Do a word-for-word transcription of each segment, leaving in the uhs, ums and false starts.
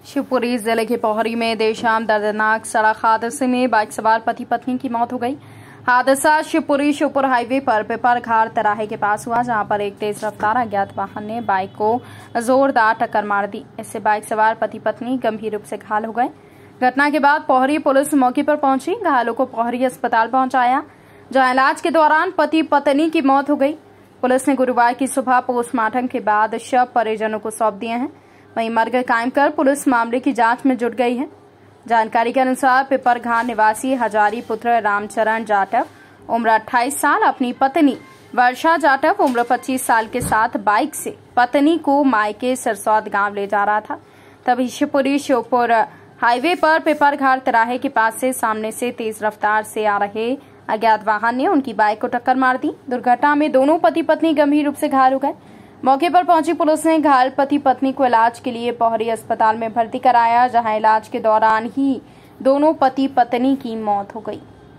शिवपुरी जिले के पोहरी में देर शाम दर्दनाक सड़क हादसे में बाइक सवार पति पत्नी की मौत हो गई। हादसा शिवपुरी शिवपुर हाईवे पर पिपर घाट तिराहे के पास हुआ, जहां पर एक तेज रफ्तार अज्ञात वाहन ने बाइक को जोरदार टक्कर मार दी। इससे बाइक सवार पति पत्नी गंभीर रूप से घायल हो गए। घटना के बाद पोहरी पुलिस मौके पर पहुंची, घायलों को पोहरी अस्पताल पहुंचाया, जहां इलाज के दौरान पति पत्नी की मौत हो गई। पुलिस ने गुरुवार की सुबह पोस्टमार्टम के बाद शव परिजनों को सौंप दिए हैं। वहीं मर्ग कायम कर पुलिस मामले की जांच में जुट गई है। जानकारी के अनुसार पिपर घाट निवासी हजारी पुत्र रामचरण जाटव उम्र अट्ठाईस साल अपनी पत्नी वर्षा जाटव उम्र पच्चीस साल के साथ बाइक से पत्नी को मायके सरसौद गांव ले जा रहा था। तभी शिवपुरी शिवपुर हाईवे पर पिपर घाट तिराहे के पास से सामने से तेज रफ्तार से आ रहे अज्ञात वाहन ने उनकी बाइक को टक्कर मार दी। दुर्घटना में दोनों पति पत्नी गंभीर रूप से घायल हो गए। मौके पर पहुंची पुलिस ने घायल पति पत्नी को इलाज के लिए पोहरी अस्पताल में भर्ती कराया, जहां इलाज के दौरान ही दोनों पति पत्नी की मौत हो गई।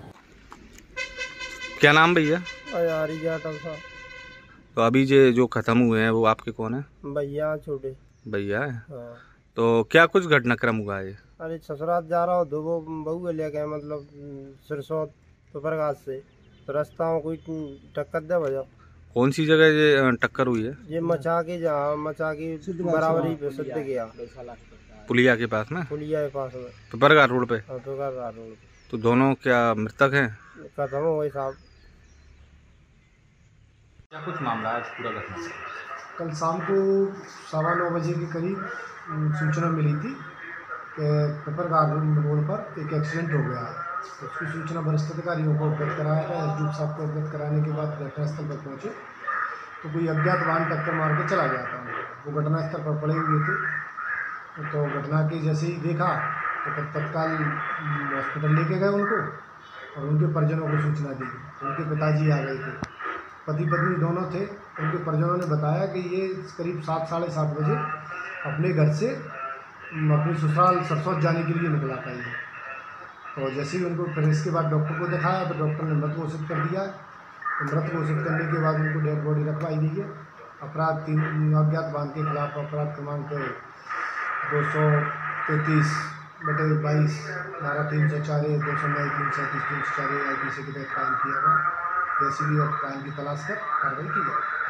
क्या नाम भैया? हजारी जाटव साहब। तो अभी जो जो खत्म हुए हैं वो आपके कौन है? भैया छोटे भैया है। हाँ। तो क्या कुछ घटनाक्रम हुआ है? अरे ससुराल जा रहा हो दो वो बहू ले गए, मतलब सिरसौद पिपरघाट से, तो रास्ता में कोई टक्कर दे भैया। कौन सी जगह ये टक्कर हुई है? ये मचा के जहाँ मचा के बराबरी पे सिद्ध गया, पुलिया के पास में, पुलिया के पास में, पिपरघाट रोड पे। पिपरघाट रोड पे। तो दोनों क्या मृतक हैं? खत्म हो गई साहब। क्या कुछ मामला है पूरा घटना? कल शाम को सवा नौ बजे के करीब सूचना मिली थी कि पिपरघाट रोड पर एक एक्सीडेंट हो गया है। उसकी सूचना वरिष्ठ अधिकारियों को अवगत कराया गया। एसडीओ साहब को अवगत कराने के बाद घटनास्थल पर पहुंचे तो कोई अज्ञात वाहन टक्कर मार के चला गया था। वो घटनास्थल पर पड़े हुए थे, तो घटना के जैसे ही देखा तो फिर तत्काल हॉस्पिटल लेके गए उनको और उनके परिजनों को सूचना दी। उनके पिताजी आ गए थे, पति पत्नी दोनों थे। उनके परिजनों ने बताया कि ये करीब सात साढ़े सात बजे अपने घर से अपनी ससुराल सरसौद जाने के लिए निकला था ये। तो जैसे ही उनको फिर इसके बाद डॉक्टर को दिखाया तो डॉक्टर ने मृत घोषित कर दिया। तो मृत घोषित करने के बाद उनको डेड बॉडी रखवाई गई है। अपराध तीन अज्ञात वाहन के खिलाफ अपराध क्रमांक दो सौ तैंतीस बटे बाईस धारा तीन सौ चार दो सौ नौ तीन सौ तीस तीन सौ चार आई पी सी के तहत कायम किया गया। जैसे भी और क्राइम की तलाश कर कार्रवाई की जाए।